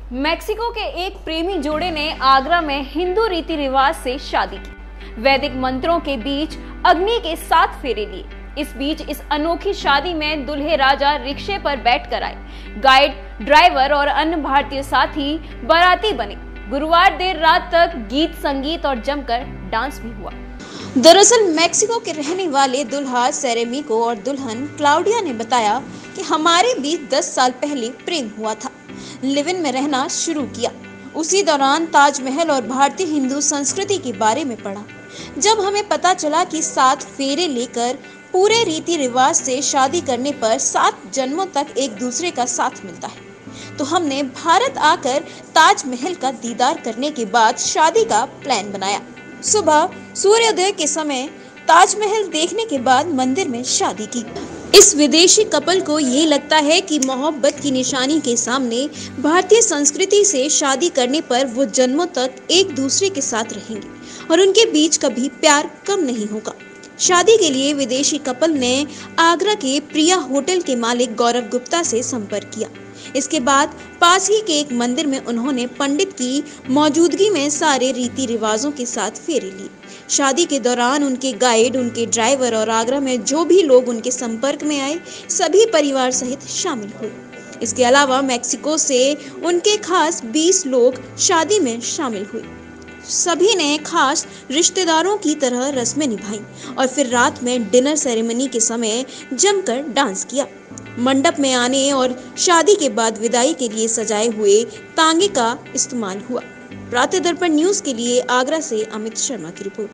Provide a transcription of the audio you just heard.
Mexico के एक प्रेमी जोड़े ने आगरा में हिंदू रीति रिवाज से शादी की। वैदिक मंत्रों के बीच अग्नि के 7 फेरे लिए। इस बीच इस अनोखी शादी में दूल्हे राजा रिक्शे पर बैठकर आए। गाइड, ड्राइवर और अन्य भारतीय साथी बाराती बने। गुरुवार देर रात तक गीत, संगीत और जमकर डांस भी हुआ। दरअसल मेक्सिको के रहने वाले दुल्हा सेरेमिको और दुल्हन क्लाउडिया ने बताया कि हमारे बीच 10 साल पहले प्रेम हुआ था। लिव इन में रहना शुरू किया। उसी दौरान ताजमहल और भारतीय हिंदू संस्कृति के बारे में पढ़ा। जब हमें पता चला कि 7 फेरे लेकर पूरे रीति रिवाज से शादी करने पर 7 जन्मों तक एक दूसरे का साथ मिलता है, तो हमने भारत आकर ताजमहल का दीदार करने के बाद शादी का प्लान बनाया। सुबह सूर्योदय के समय ताजमहल देखने के बाद मंदिर में शादी की। इस विदेशी कपल को ये लगता है कि मोहब्बत की निशानी के सामने भारतीय संस्कृति से शादी करने पर वो जन्मों तक एक दूसरे के साथ रहेंगे और उनके बीच कभी प्यार कम नहीं होगा। शादी के लिए विदेशी कपल ने आगरा के प्रिया होटल के मालिक गौरव गुप्ता से संपर्क किया। इसके बाद पास ही के एक मंदिर में उन्होंने पंडित की मौजूदगी में सारे रीति रिवाजों के साथ फेरे लिए। शादी के दौरान उनके गाइड, उनके ड्राइवर और आगरा में जो भी लोग उनके संपर्क में आए, सभी परिवार सहित शामिल हुए। इसके अलावा मेक्सिको से उनके खास 20 लोग शादी में शामिल हुए। सभी ने खास रिश्तेदारों की तरह रस्में निभाई और फिर रात में डिनर सेरेमनी के समय जमकर डांस किया। मंडप में आने और शादी के बाद विदाई के लिए सजाए हुए तांगे का इस्तेमाल हुआ। प्रातः दर्पण न्यूज के लिए आगरा से अमित शर्मा की रिपोर्ट।